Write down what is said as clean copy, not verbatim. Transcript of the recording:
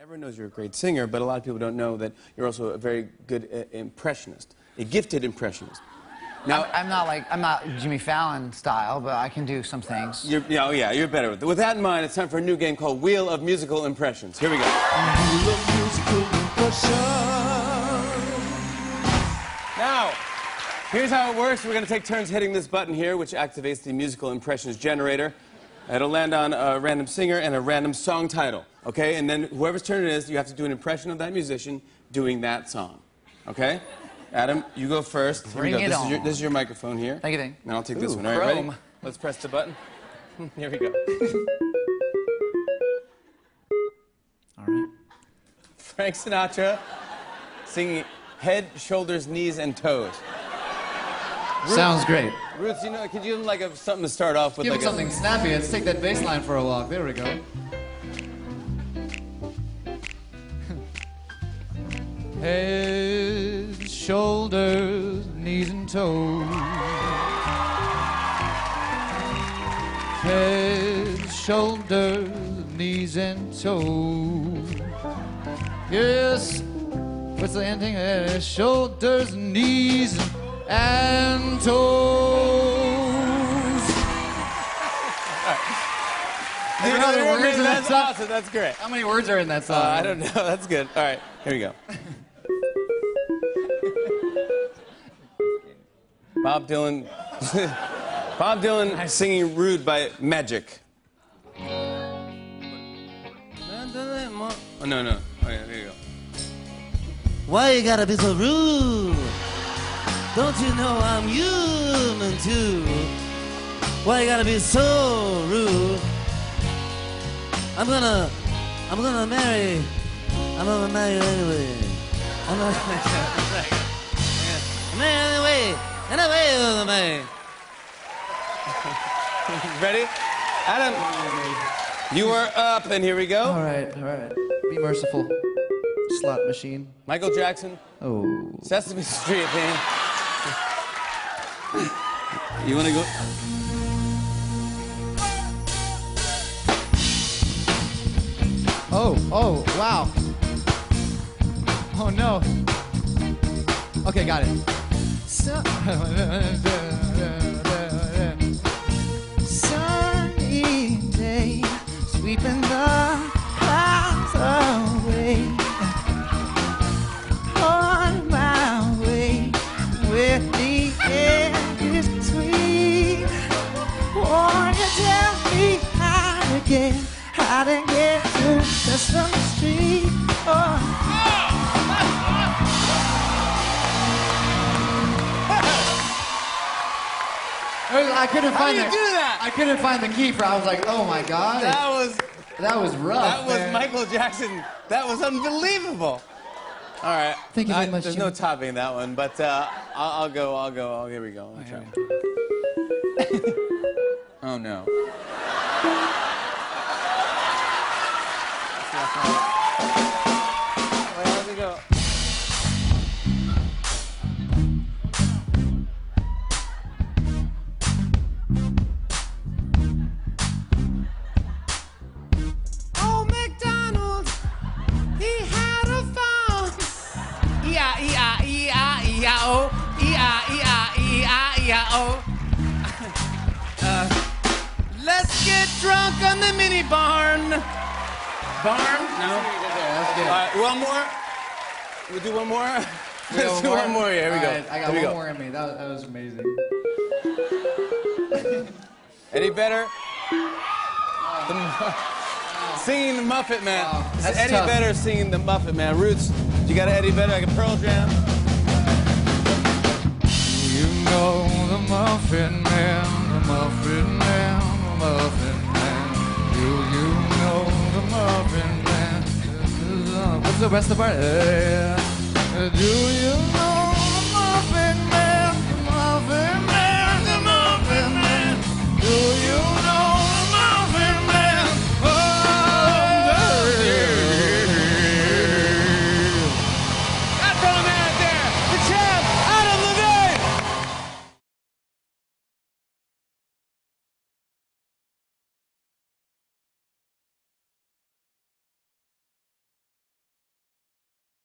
Everyone knows you're a great singer, but a lot of people don't know that you're also a very good impressionist, a gifted impressionist. Now, I'm not Jimmy Fallon style, but I can do some things. You're better with it. With that in mind, it's time for a new game called Wheel of Musical Impressions. Here we go. Wheel of Musical Impressions. Now, here's how it works. We're going to take turns hitting this button here, which activates the musical impressions generator. It'll land on a random singer and a random song title, okay? And then whoever's turn it is, you have to do an impression of that musician doing that song, okay? Adam, you go first. Bring it on. This is your microphone here. Thank you, Ding. And I'll take this one. All right, ready? Let's press the button. Here we go. All right. Frank Sinatra singing Head, Shoulders, Knees, and Toes. Sounds great. Ruth, could you give him something to start off with? Give him something snappy. Let's take that bass line for a walk. There we go. Head, shoulders, knees, and toes. Head, shoulders, knees, and toes. Yes. What's the ending? Head, shoulders, knees, and toes. That's awesome. That's great. How many words are in that song? I don't know. That's good. All right. Here we go. Bob Dylan. Bob Dylan singing Rude by Magic. Oh, no. Oh, yeah, there you go. Why you gotta be so rude? Don't you know I'm human too? Why you gotta be so rude? I'm gonna marry you anyway. I'm gonna marry anyway. Ready? Adam, you are up, and here we go. All right. Be merciful, slot machine. Michael Jackson. Oh. Sesame Street, man. You want to go? Oh, wow. Oh, no. Okay, got it. Sunny day, sweeping the clouds away. On my way, where the air is sweet. Won't you tell me how to get to Sesame Street? Oh. I couldn't find I couldn't find the key for. I was like, oh my god. That was rough. That was man. Michael Jackson. That was unbelievable. All right. Thank you very much. There's no topping that one, but I'll go. Here we go. I'll try. Oh no. Wait, how's it go? Old MacDonald, he had a farm. E-I-E-I-E-I-E-I-O. E-I-E-I-E-I-E-I-O. Let's get drunk on the mini barn. Barn? No. That's good. All right, one more. We'll do one more. Let's do one more. Here we go. Right, I got one more in me. That was amazing. Eddie Vedder. Singing the Muppet Man. Wow, This is that's Eddie tough. Vedder singing the Muppet Man. Roots, you got Eddie Vedder like a Pearl Jam? You know the Muffin Man, the Muffin Man, the Muffin Man. Do you know the Muffin Man? What's the rest of the part? Do you know